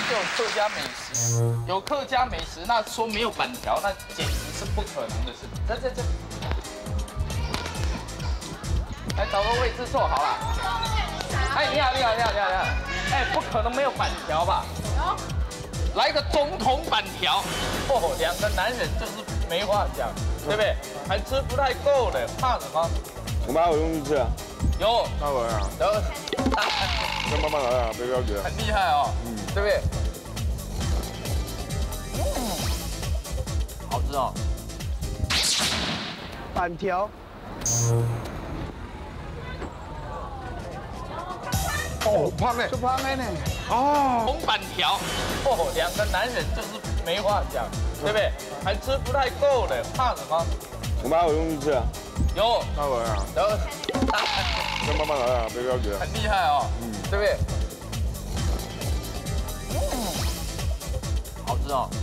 就有客家美食，有客家美食，那说没有板条，那简直是不可能的事。这，来找个位置坐好了。哎，你好。哎，不可能没有板条吧？来个总统板条。哦，两个男人就是没话讲，对不对？还吃不太够呢，怕什么？ 我妈有东西吃啊。 有。 那我啊。 然后。 跟妈妈来啊，别着急。 很厉害哦。对不对？好吃哦。 板条。 哦，胖嘞， 就胖的呢。 哦， 红板条。哦，两个男人就是没话讲，对不对？还吃不太够呢，怕什么？ 我妈有东西吃啊。 有。 那我啊。 然后。 跟妈妈来啊，别着急。 很厉害哦。对不对？好吃哦。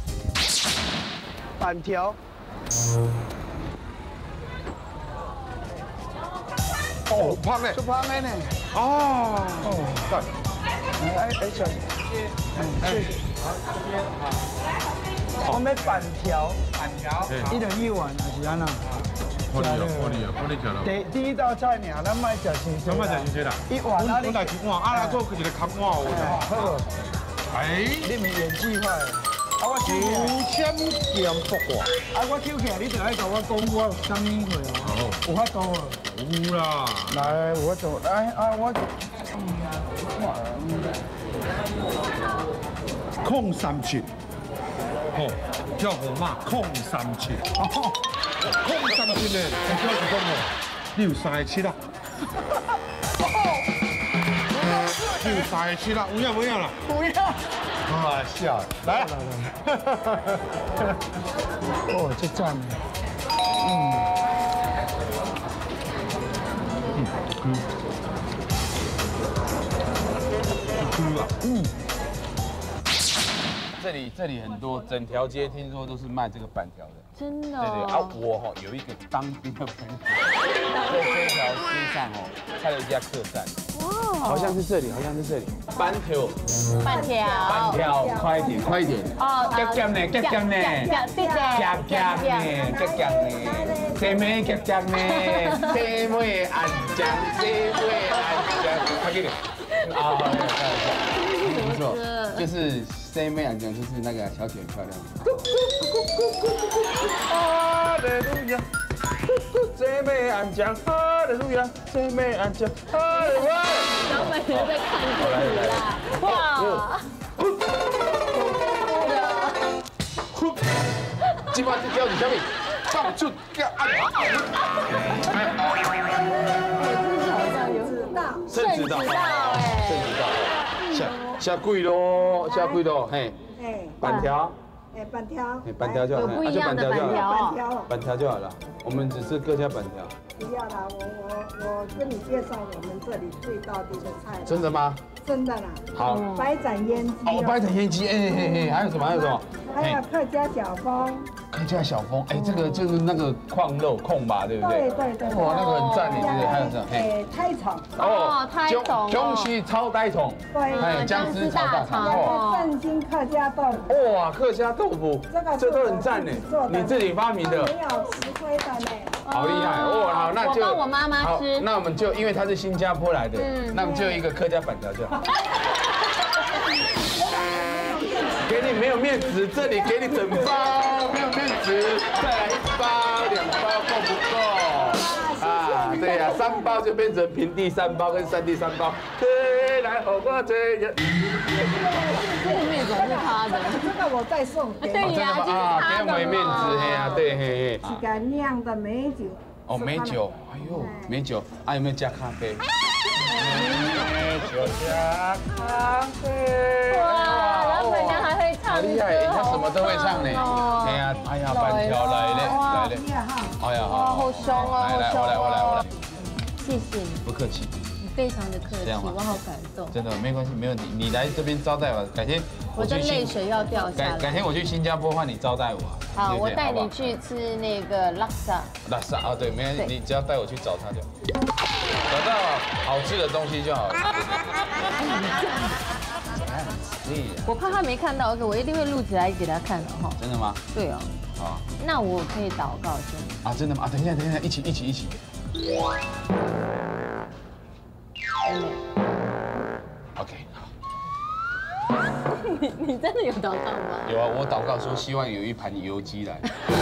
板条。 哦，胖嘞， 就胖的呢。 哦，干。 哎，小心。谢谢。好，这边好。我们板条，一人一碗，还是安那？ 我吃了。 第一道菜呢，咱卖食新鲜。 咱卖食新鲜啦。 一碗啊， 我来一碗，啊，来做一个空碗有。 好。 哎， 你咪演技派。啊，我抽起来，9件复挂。啊，我抽起来，你就爱甲我讲我什么货哦？有法度啊？ 有啦。 来，有法度。来啊，我。 控37，哦，叫河马控37，控37呢，我叫是讲哦，你有37啦，你有37啦，有影无影啦？ 不要。 啊，笑，来， 哦，这赞。 这里很多，整条街听说都是卖这个板条的。 真的。 对啊，我有一个当兵的朋友，在这条街上开了一家客栈。哇。好像是这里。板条，快一点。哦。夹呢。西妹安酱。快点。啊，不错，就是西妹安酱，就是那个小姐很漂亮。哈利路亚，西妹安酱，哈利路亚，西妹安酱，哈利路亚。 老板娘在看这里啦，哇！ 今晚这条是什么？放出叫按。 圣子道下跪喽，嘿，板条，板条就好， 有不一样的板条就好了。我们只是各家板条。 不要啦，我跟你介绍我们这里最道地的菜。 真的吗？ 真的啦。 好。 白斩腌鸡。 哦，白斩腌鸡，哎，还有什么？ 还有客家小风。 客家小风，哎，这个就是那个矿肉控吧，对不对？ 对。 哇，那个很赞，你觉得还有什么？ 胎虫。 哦，胎虫。 中西超呆虫。 对。 姜丝炒大肠。 正经客家豆腐。 哇，客家豆腐，这都很赞呢。你自己发明的。 没有吃亏的呢。 好厉害哦！好，那就我帮我妈妈吃。 那我们就因为它是新加坡来的，那我们就一个客家板条就好。给你没有面子，这里给你整包，没有面子，再来1包、2包够不够？啊，对呀，3包就变成平地3包跟山地3包。来，我这个。 这个面总是他的， 这个我再送给你。 对呀，就是他的。 给我们面子，嘿呀，对嘿。 几个酿的美酒。 哦，美酒，哎呦，美酒，啊有没有加咖啡？美酒加咖啡。 哇，老板娘还会唱歌， 好厉害，他什么都会唱呢。哎呀，板条来了。哎呀， 好凶哦， 来，我来。 谢谢你， 不客气。 你非常的客气，我好感动。 真的没关系，没问题。你来这边招待我，改天我的泪水要掉下来。 改天我去新加坡换你招待我。 好，我带你去吃那个拉萨。 拉萨啊，对，没关系，你只要带我去找他就好，找到好吃的东西就好了。 我怕他没看到，而且我一定会录起来给他看的哈。 真的吗？ 对哦。 好。 那我可以祷告先。 啊，真的吗？啊，等一下，一起。OK， 好。 你真的有祷告吗？ 有啊，我祷告说希望有一盘油鸡来。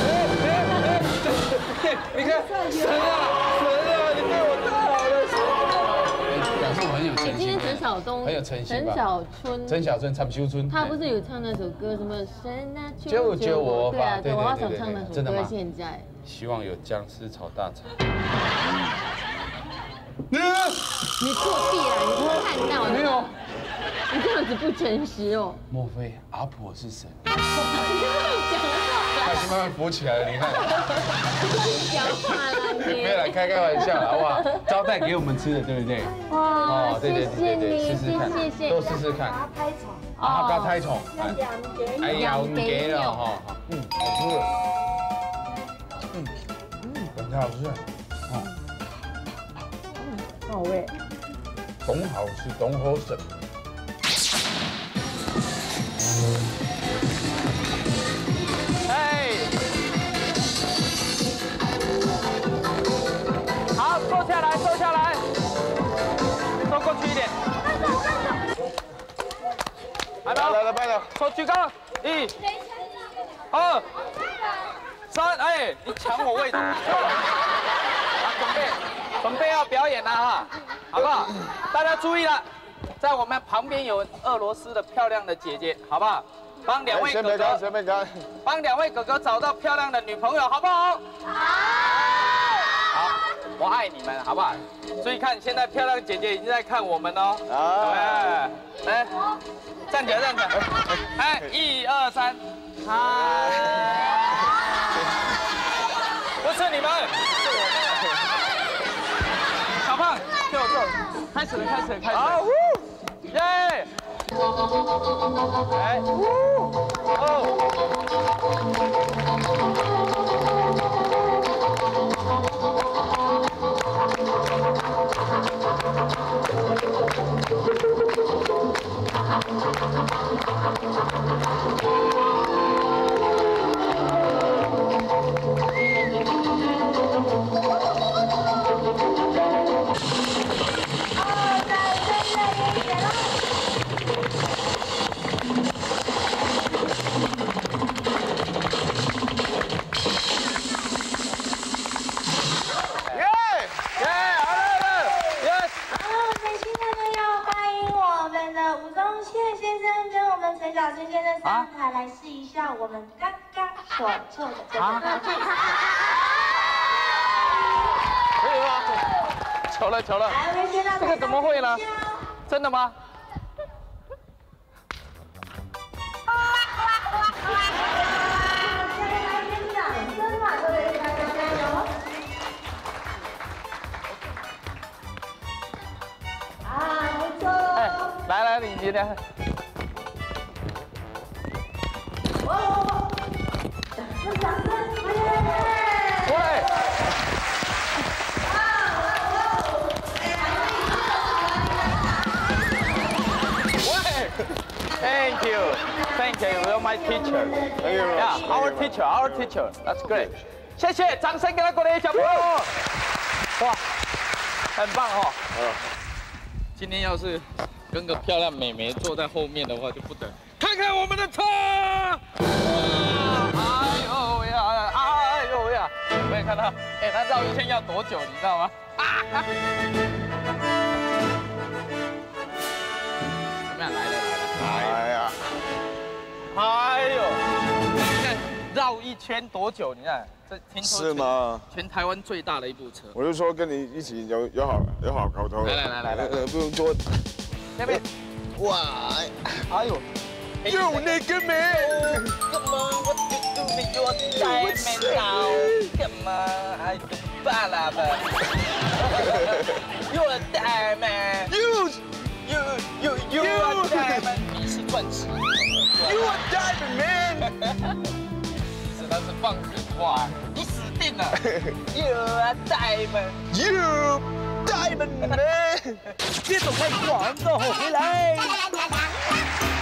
你看，神啊，你对我太好了，表示我很有诚心。 今天陈晓东很有诚心吧？陈小春参修春， 他不是有唱那首歌什么神啊救救我吧？ 对啊，我好想唱那首歌。现在希望有姜丝炒大肠。 你作弊了，你不看到没有？你这样子不诚实哦。 莫非阿婆是神？ 讲话他已经慢慢浮起来了，你看。 讲话了你。 没有啦，开玩笑啦，好不好？招待给我们吃的，对不对？ 哇， 哦，对，试试看，都试试看。啊，不要太重。哎呀，我们给了哈，好吃的。很好吃。 好味。 懂好吃，懂好食。哎，好，坐下来，坐过去一点。来吧，来，手举高，1、2、3，哎，你抢我位置。准备要表演了哈，好不好？大家注意了，在我们旁边有俄罗斯的漂亮的姐姐，好不好？帮两位哥哥找到漂亮的女朋友，好不好？好，我爱你们，好不好？注意看，现在漂亮的姐姐已经在看我们哦。来，站起来，哎，1、2、3，嗨，不是你们，是我们。小胖，就开始了，好，耶！来， 上台来试一下我们刚刚所做的这个道具。 可以吗？巧了，这个怎么会呢？真的吗？来，你来。Thank you, you're my teacher. Yeah, our teacher. That's great. 谢谢，掌声给他鼓励，小朋友。哇，很棒哦。今天要是跟个漂亮美眉坐在后面的话，就不得。看看我们的车！哇，哎呦呀！有没有看到？哎，它绕一圈要多久，你知道吗？怎么样？来了！哎呦！你看绕一圈多久？你看这听说是吗？全台湾最大的一部车。 我就说跟你一起有好搞头。 来， 不用多。 那边。哇！哎呦！ 有那个没 ？Come on, what you do with your diamond now? Come on, I do balaba. You're a diamond. You are diamond. 你是钻石。 You are diamond man. 是他是放屁话，你死定了。You are diamond. You diamond man. 别走开，广告回来。